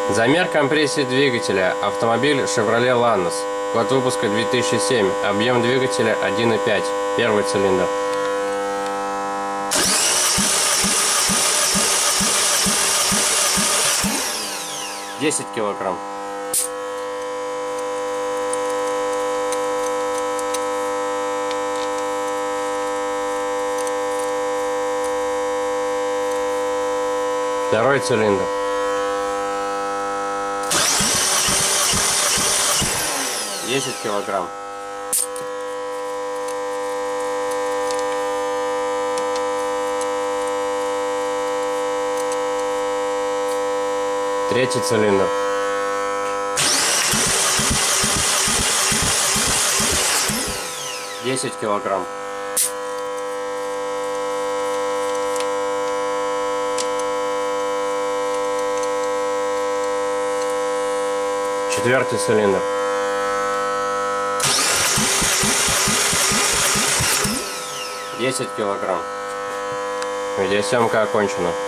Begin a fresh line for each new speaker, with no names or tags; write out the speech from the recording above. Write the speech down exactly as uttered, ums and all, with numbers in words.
Замер компрессии двигателя. Автомобиль Chevrolet Lanos. Год выпуска две тысячи семь. Объем двигателя один и пять. Первый цилиндр. десять килограмм. Второй цилиндр. десять килограмм. Третий цилиндр. десять килограмм. Четвертый цилиндр. десять килограмм. Видеосъемка окончена.